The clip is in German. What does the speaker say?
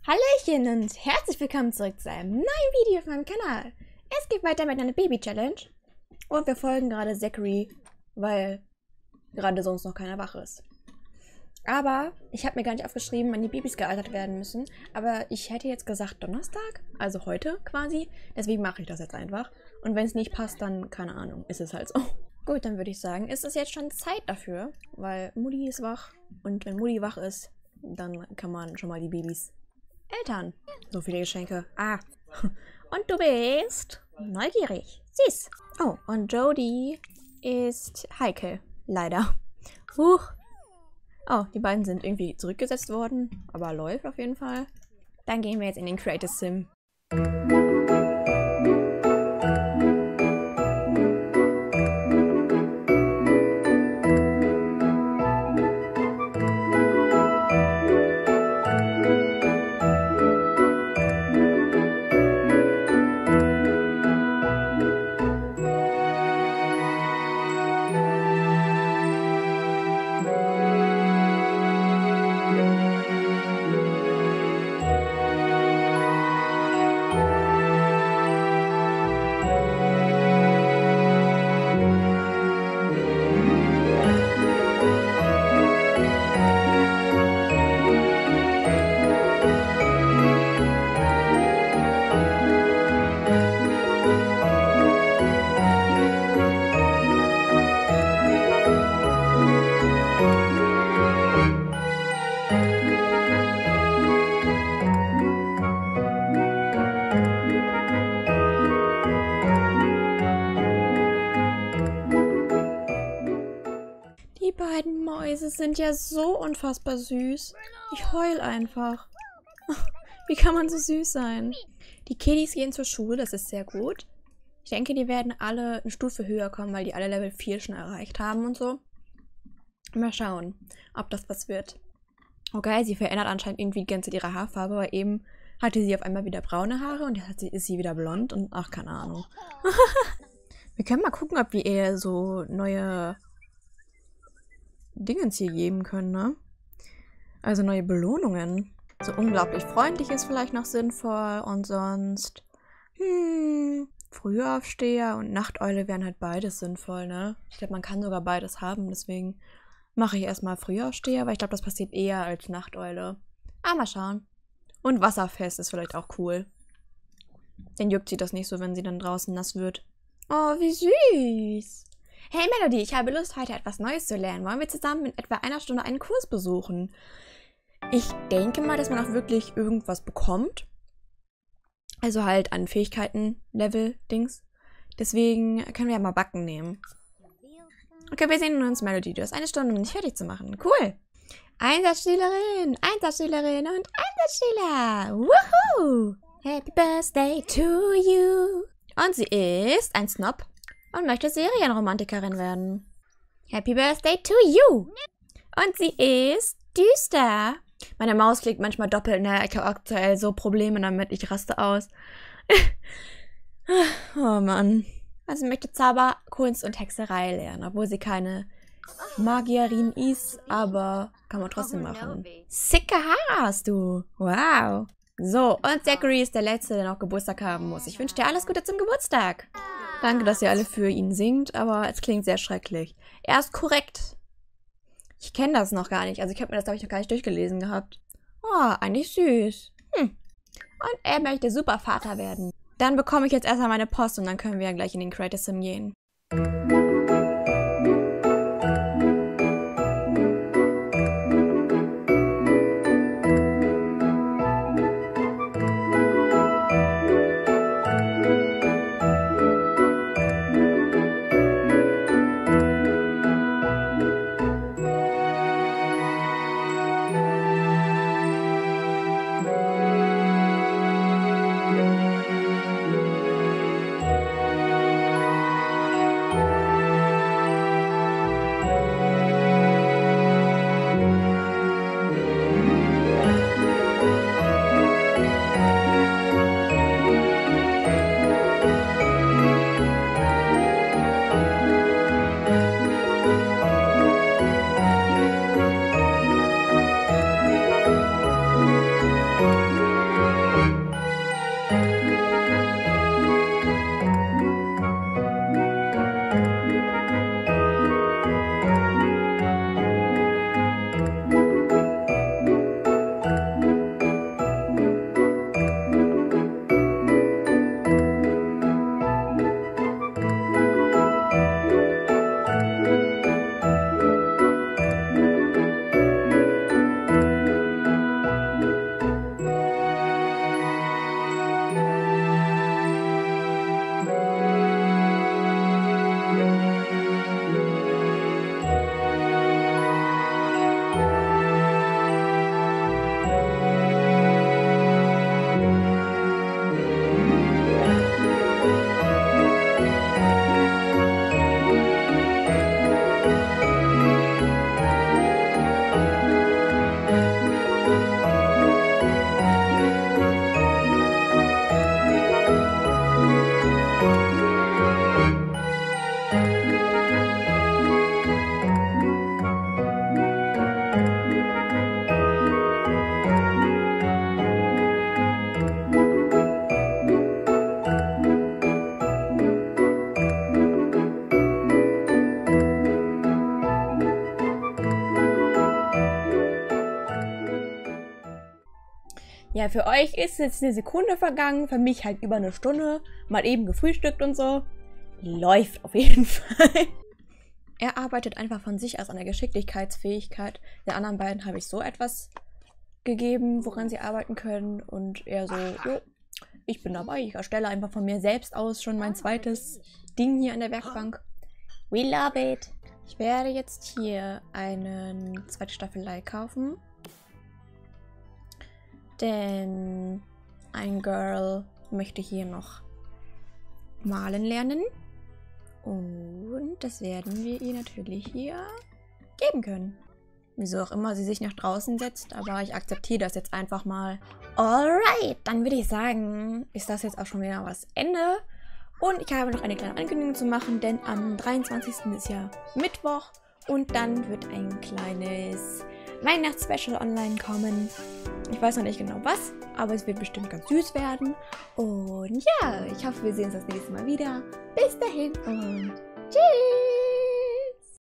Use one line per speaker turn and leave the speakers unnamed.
Hallöchen und herzlich willkommen zurück zu einem neuen Video auf meinem Kanal. Es geht weiter mit einer Baby-Challenge und wir folgen gerade Zachary, weil gerade sonst noch keiner wach ist. Aber ich habe mir gar nicht aufgeschrieben, wann die Babys gealtert werden müssen, aber ich hätte jetzt gesagt Donnerstag, also heute quasi, deswegen mache ich das jetzt einfach. Und wenn es nicht passt, dann, keine Ahnung, ist es halt so. Gut, dann würde ich sagen, ist es jetzt schon Zeit dafür, weil Mutti ist wach und wenn Mutti wach ist, dann kann man schon mal die Babys Eltern. So viele Geschenke. Ah. Und du bist neugierig. Süß. Oh, und Jodie ist heikel. Leider. Huch. Oh, die beiden sind irgendwie zurückgesetzt worden. Aber läuft auf jeden Fall. Dann gehen wir jetzt in den Creative Sim. Die beiden Mäuse sind ja so unfassbar süß. Ich heul einfach. Wie kann man so süß sein? Die Kiddies gehen zur Schule, das ist sehr gut. Ich denke, die werden alle eine Stufe höher kommen, weil die alle Level 4 schon erreicht haben und so. Mal schauen, ob das was wird. Okay, sie verändert anscheinend irgendwie die ganze Zeit ihre Haarfarbe, weil eben hatte sie auf einmal wieder braune Haare und jetzt ist sie wieder blond und ach, keine Ahnung. Wir können mal gucken, ob wir ihr so neue Dingens hier geben können, ne? Also neue Belohnungen. So unglaublich freundlich ist vielleicht noch sinnvoll und sonst Frühaufsteher und Nachteule wären halt beides sinnvoll, ne? Ich glaube, man kann sogar beides haben, deswegen mache ich erstmal Frühaufsteher, weil ich glaube, das passiert eher als Nachteule. Aber mal schauen. Und Wasserfest ist vielleicht auch cool. Dann juckt sie das nicht so, wenn sie dann draußen nass wird. Oh, wie süß! Hey Melody, ich habe Lust, heute etwas Neues zu lernen. Wollen wir zusammen in etwa einer Stunde einen Kurs besuchen? Ich denke mal, dass man auch wirklich irgendwas bekommt. Also halt an Fähigkeiten-Level-Dings. Deswegen können wir ja mal Backen nehmen. Okay, wir sehen uns, Melody. Du hast eine Stunde, um dich fertig zu machen. Cool. Einsatzschülerin, Einsatzschülerin und Einsatzschüler. Woohoo! Happy Birthday to you. Und sie ist ein Snob und möchte Serienromantikerin werden. Happy Birthday to you! Und sie ist düster. Meine Maus klickt manchmal doppelt, ne? Ich habe aktuell so Probleme damit, ich raste aus. Oh Mann. Also sie möchte Zauber, Kunst und Hexerei lernen, obwohl sie keine Magierin ist, aber kann man trotzdem machen. Sicke Haare hast du. Wow. So, und Zachary ist der Letzte, der noch Geburtstag haben muss. Ich wünsche dir alles Gute zum Geburtstag. Danke, dass ihr alle für ihn singt, aber es klingt sehr schrecklich. Er ist korrekt. Ich kenne das noch gar nicht. Also ich habe mir das, glaube ich, noch gar nicht durchgelesen gehabt. Oh, eigentlich süß. Und er möchte super Vater werden. Dann bekomme ich jetzt erstmal meine Post und dann können wir ja gleich in den Creative Sim gehen. Ja, für euch ist jetzt eine Sekunde vergangen, für mich halt über eine Stunde. Mal eben gefrühstückt und so. Läuft auf jeden Fall. Er arbeitet einfach von sich aus an der Geschicklichkeitsfähigkeit. Den anderen beiden habe ich so etwas gegeben, woran sie arbeiten können. Und er so, jo, ich bin dabei. Ich erstelle einfach von mir selbst aus schon mein zweites Ding hier an der Werkbank. We love it. Ich werde jetzt hier eine zweite Staffelei kaufen. Denn ein Girl möchte hier noch malen lernen. Und das werden wir ihr natürlich hier geben können. Wieso auch immer sie sich nach draußen setzt, aber ich akzeptiere das jetzt einfach mal. Alright, dann würde ich sagen, ist das jetzt auch schon wieder was Ende. Und ich habe noch eine kleine Ankündigung zu machen, denn am 23. ist ja Mittwoch und dann wird ein kleines Weihnachtsspecial online kommen. Ich weiß noch nicht genau was, aber es wird bestimmt ganz süß werden. Und ja, ich hoffe, wir sehen uns das nächste Mal wieder. Bis dahin und tschüss!